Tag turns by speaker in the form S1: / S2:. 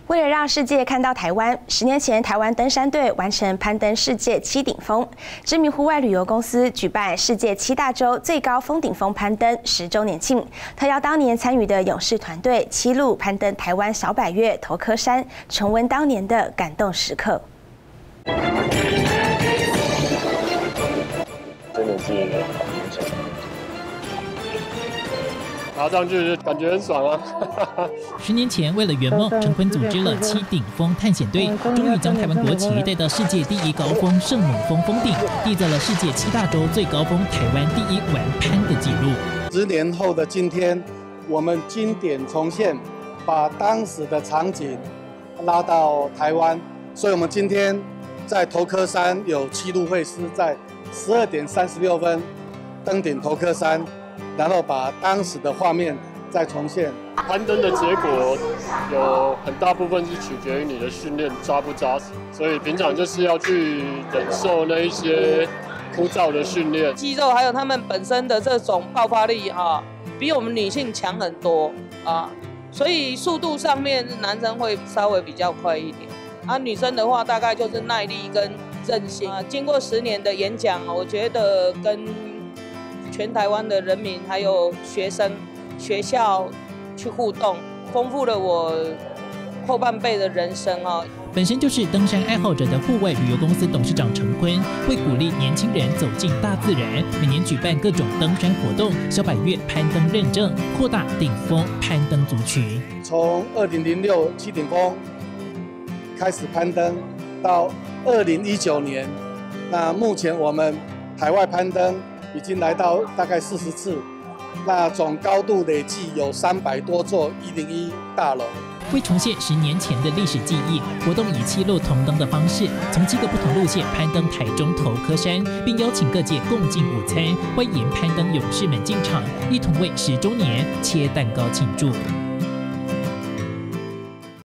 S1: 为了让世界看到台湾，10年前台湾登山队完成攀登世界7顶峰。知名户外旅游公司举办世界7大洲最高峰顶峰攀登10周年庆，特邀当年参与的勇士团队7路攀登台湾小百岳头科山，重温当年的感动时刻。
S2: 真的是爬上去感觉很爽啊
S3: ！10年前，为了圆梦，陈坤组织了7顶峰探险队，终于将台湾国旗带到世界第1高峰圣母峰峰顶，缔造了世界7大洲最高峰台湾第1完攀的纪录。
S4: 10年后的今天，我们经典重现，把当时的场景拉到台湾，所以我们今天在头科山有7路会师在12点36分登顶头科山。然后把当时的画面再重现。
S2: 攀登的结果有很大部分是取决于你的训练扎不扎实，所以平常就是要去忍受那一些枯燥的训练。
S5: 肌肉还有他们本身的这种爆发力比我们女性强很多所以速度上面男生会稍微比较快一点女生的话大概就是耐力跟韧性经过10年的演讲，我觉得跟全台湾的人民还有学生、学校去互动，丰富了我后半辈的人生
S3: 本身就是登山爱好者的户外旅游公司董事长陈坤，为鼓励年轻人走进大自然，每年举办各种登山活动，小百岳攀登认证，扩大顶峰攀登族群。
S4: 从2006 7顶峰开始攀登，到2019年，那目前我们海外攀登已经来到大概40次，那总高度累计有300多座101大楼。
S3: 为重现10年前的历史记忆，活动以7路同登的方式，从7个不同路线攀登台中头科山，并邀请各界共进午餐，欢迎攀登勇士们进场，一同为10周年切蛋糕庆祝。